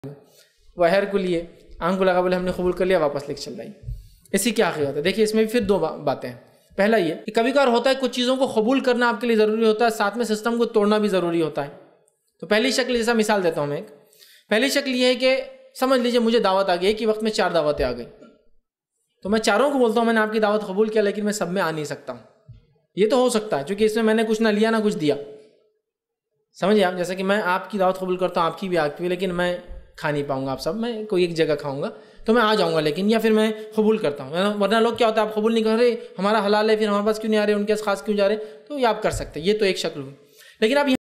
वहर को लिए, आंख को लगा, बोले हमने कबूल कर लिया, वापस लेके चल रही। इसी क्या हकीकत है। देखिए इसमें भी फिर दो बातें हैं। पहला ये कि कभी कभार होता है कुछ चीज़ों को कबूल करना आपके लिए ज़रूरी होता है, साथ में सिस्टम को तोड़ना भी ज़रूरी होता है। तो पहली शक्ल, जैसा मिसाल देता हूँ मैं, पहली शक्ल ये है कि समझ लीजिए मुझे दावत आ गई, एक ही वक्त में 4 दावतें आ गई, तो मैं चारों को बोलता हूँ मैंने आपकी दावत कबूल किया, लेकिन मैं सब में आ नहीं सकता हूँ। ये तो हो सकता है क्योंकि इसमें मैंने कुछ ना लिया ना कुछ दिया, समझिए आप। जैसे कि मैं आपकी दावत कबूल करता हूँ, आपकी भी आपकी भी, लेकिन मैं खा नहीं पाऊंगा आप सब, मैं कोई एक जगह खाऊंगा, तो मैं आ जाऊंगा लेकिन, या फिर मैं कबूल करता हूँ। वरना लोग क्या होता है, आप कबूल नहीं कर रहे, हमारा हलाल है, फिर हमारे पास क्यों नहीं आ रहे, उनके पास खास क्यों जा रहे, तो ये आप कर सकते हैं। ये तो एक शक्ल हुई। लेकिन आप